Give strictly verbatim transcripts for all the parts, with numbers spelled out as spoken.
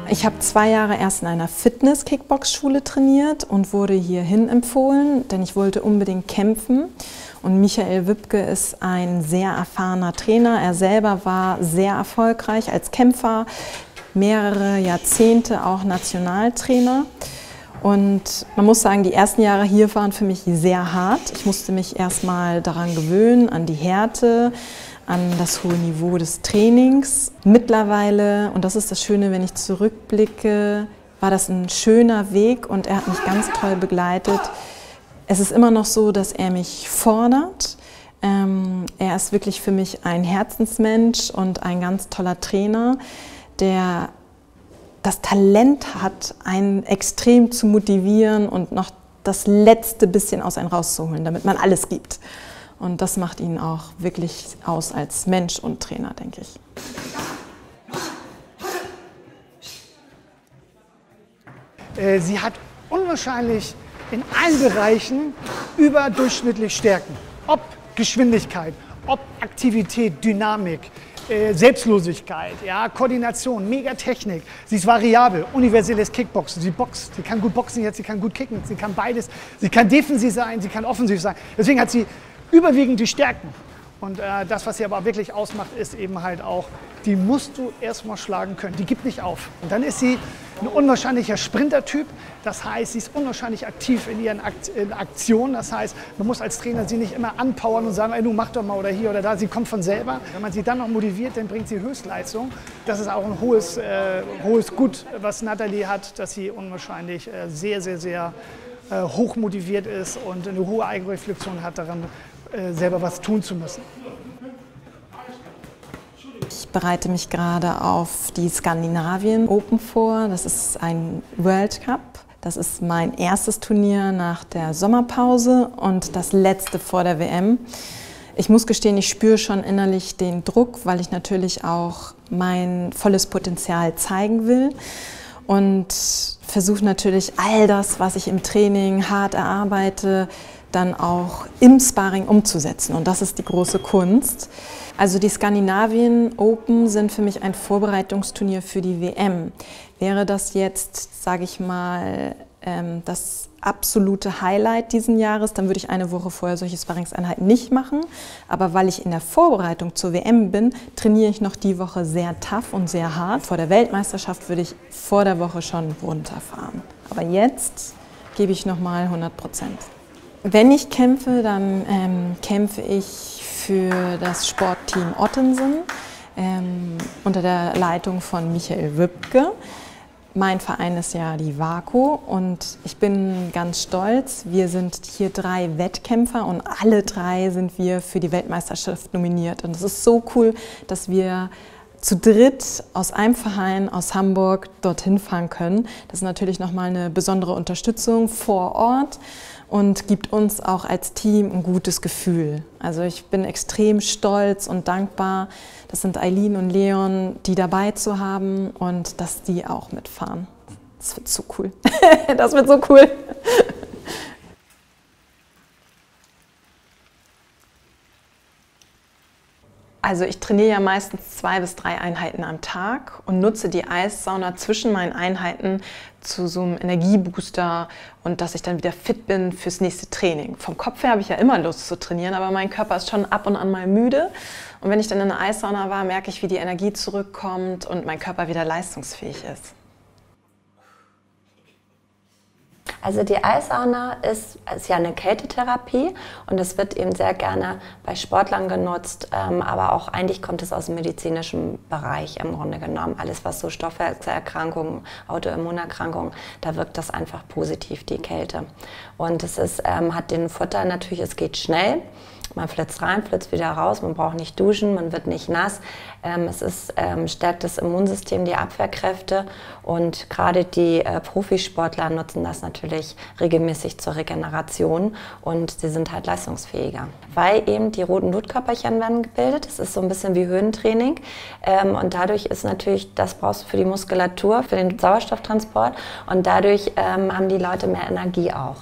Ich habe zwei Jahre erst in einer Fitness-Kickbox-Schule trainiert und wurde hierhin empfohlen, denn ich wollte unbedingt kämpfen. Und Michael Wübke ist ein sehr erfahrener Trainer. Er selber war sehr erfolgreich als Kämpfer, mehrere Jahrzehnte auch Nationaltrainer. Und man muss sagen, die ersten Jahre hier waren für mich sehr hart. Ich musste mich erstmal daran gewöhnen, an die Härte, an das hohe Niveau des Trainings. Mittlerweile, und das ist das Schöne, wenn ich zurückblicke, war das ein schöner Weg und er hat mich ganz toll begleitet. Es ist immer noch so, dass er mich fordert. Ähm, er ist wirklich für mich ein Herzensmensch und ein ganz toller Trainer, der das Talent hat, einen extrem zu motivieren und noch das letzte bisschen aus einem rauszuholen, damit man alles gibt. Und das macht ihn auch wirklich aus als Mensch und Trainer, denke ich. Sie hat unwahrscheinlich in allen Bereichen überdurchschnittlich Stärken. Ob Geschwindigkeit, ob Aktivität, Dynamik, äh, Selbstlosigkeit, ja, Koordination, Megatechnik. Sie ist variabel, universelles Kickboxen. Sie boxt, sie kann gut boxen jetzt, sie kann gut kicken, sie kann beides. Sie kann defensiv sein, sie kann offensiv sein. Deswegen hat sie überwiegend die Stärken. Und äh, das, was sie aber wirklich ausmacht, ist eben halt auch, die musst du erstmal schlagen können. Die gibt nicht auf. Und dann ist sie ein unwahrscheinlicher Sprintertyp. Das heißt, sie ist unwahrscheinlich aktiv in ihren Akt, in Aktionen. Das heißt, man muss als Trainer sie nicht immer anpowern und sagen, ey, du mach doch mal oder hier oder da. Sie kommt von selber. Wenn man sie dann noch motiviert, dann bringt sie Höchstleistung. Das ist auch ein hohes, äh, hohes Gut, was Nathalie hat, dass sie unwahrscheinlich äh, sehr, sehr, sehr äh, hoch motiviert ist und eine hohe Eigenreflexion hat daran, äh, selber was tun zu müssen. Ich bereite mich gerade auf die Skandinavien Open vor. Das ist ein World Cup. Das ist mein erstes Turnier nach der Sommerpause und das letzte vor der W M. Ich muss gestehen, ich spüre schon innerlich den Druck, weil ich natürlich auch mein volles Potenzial zeigen will. Und versuche natürlich all das, was ich im Training hart erarbeite, dann auch im Sparring umzusetzen. Und das ist die große Kunst. Also die Skandinavien Open sind für mich ein Vorbereitungsturnier für die W M. Wäre das jetzt, sage ich mal, das absolute Highlight diesen Jahres, dann würde ich eine Woche vorher solche Sparringseinheiten nicht machen. Aber weil ich in der Vorbereitung zur W M bin, trainiere ich noch die Woche sehr tough und sehr hart. Vor der Weltmeisterschaft würde ich vor der Woche schon runterfahren. Aber jetzt gebe ich nochmal hundert Prozent. Wenn ich kämpfe, dann ähm, kämpfe ich für das Sportteam Ottensen ähm, unter der Leitung von Michael Wübke. Mein Verein ist ja die WAKO und ich bin ganz stolz. Wir sind hier drei Wettkämpfer und alle drei sind wir für die Weltmeisterschaft nominiert. Und es ist so cool, dass wir zu dritt aus einem Verein aus Hamburg dorthin fahren können. Das ist natürlich nochmal eine besondere Unterstützung vor Ort und gibt uns auch als Team ein gutes Gefühl. Also ich bin extrem stolz und dankbar, das sind Eileen und Leon, die dabei zu haben und dass die auch mitfahren. Das wird so cool. Das wird so cool. Also ich trainiere ja meistens zwei bis drei Einheiten am Tag und nutze die Eissauna zwischen meinen Einheiten zu so einem Energiebooster und dass ich dann wieder fit bin fürs nächste Training. Vom Kopf her habe ich ja immer Lust zu trainieren, aber mein Körper ist schon ab und an mal müde. Und wenn ich dann in der Eissauna war, merke ich, wie die Energie zurückkommt und mein Körper wieder leistungsfähig ist. Also die Eissauna ist, ist ja eine Kältetherapie und es wird eben sehr gerne bei Sportlern genutzt, ähm, aber auch eigentlich kommt es aus dem medizinischen Bereich im Grunde genommen. Alles, was so Stoffwechselerkrankungen, Autoimmunerkrankungen, da wirkt das einfach positiv, die Kälte. Und es ist, ähm, hat den Vorteil natürlich, es geht schnell. Man flitzt rein, flitzt wieder raus, man braucht nicht duschen, man wird nicht nass. Ähm, es ist, ähm, stärkt das Immunsystem, die Abwehrkräfte und gerade die äh, Profisportler nutzen das natürlich regelmäßig zur Regeneration und sie sind halt leistungsfähiger. Weil eben die roten Blutkörperchen werden gebildet, das ist so ein bisschen wie Höhentraining ähm, und dadurch ist natürlich, das brauchst du für die Muskulatur, für den Sauerstofftransport und dadurch ähm, haben die Leute mehr Energie auch.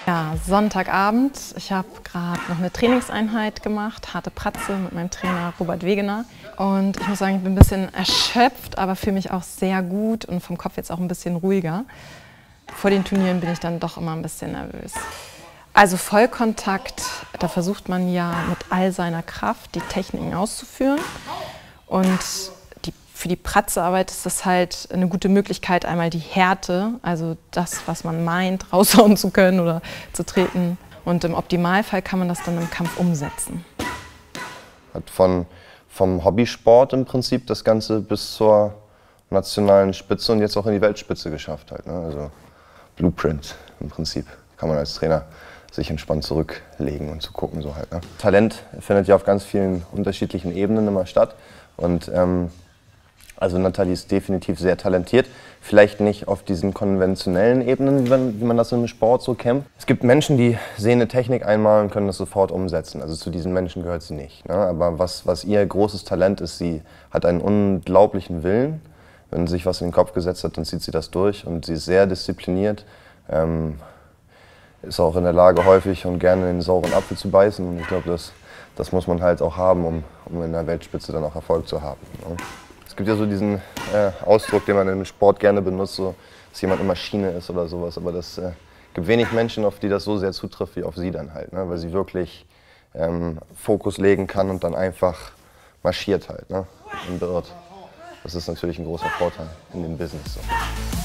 Ja, Sonntagabend. Ich habe gerade noch eine Trainingseinheit gemacht, harte Pratze mit meinem Trainer Robert Wegener. Und ich muss sagen, ich bin ein bisschen erschöpft, aber fühle mich auch sehr gut und vom Kopf jetzt auch ein bisschen ruhiger. Vor den Turnieren bin ich dann doch immer ein bisschen nervös. Also Vollkontakt, da versucht man ja mit all seiner Kraft die Techniken auszuführen. Und die, für die Pratzearbeit ist das halt eine gute Möglichkeit, einmal die Härte, also das, was man meint, raushauen zu können oder zu treten. Und im Optimalfall kann man das dann im Kampf umsetzen. Hat von, vom Hobbysport im Prinzip das Ganze bis zur nationalen Spitze und jetzt auch in die Weltspitze geschafft halt, ne? Also Blueprint im Prinzip kann man als Trainer sich entspannt zurücklegen und zu gucken so halt, ne? Talent findet ja auf ganz vielen unterschiedlichen Ebenen immer statt und ähm, also Nathalie ist definitiv sehr talentiert, vielleicht nicht auf diesen konventionellen Ebenen, wie man, wie man das im Sport so kennt. Es gibt Menschen, die sehen eine Technik einmal und können das sofort umsetzen, also zu diesen Menschen gehört sie nicht, ne? Aber was, was ihr großes Talent ist, sie hat einen unglaublichen Willen. Wenn sie sich was in den Kopf gesetzt hat, dann zieht sie das durch und sie ist sehr diszipliniert. Ähm, ist auch in der Lage, häufig und gerne in den sauren Apfel zu beißen. Und ich glaube, das, das muss man halt auch haben, um, um in der Weltspitze dann auch Erfolg zu haben. Ne? Es gibt ja so diesen äh, Ausdruck, den man im Sport gerne benutzt, so, dass jemand eine Maschine ist oder sowas. Aber es äh, gibt wenig Menschen, auf die das so sehr zutrifft wie auf sie dann halt. Ne? Weil sie wirklich ähm, Fokus legen kann und dann einfach marschiert halt, ne? Und beirrt. Das ist natürlich ein großer Vorteil in dem Business. So.